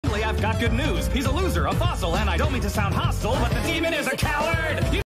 Actually, I've got good news. He's a loser, a fossil, and I don't mean to sound hostile, but the demon is a coward!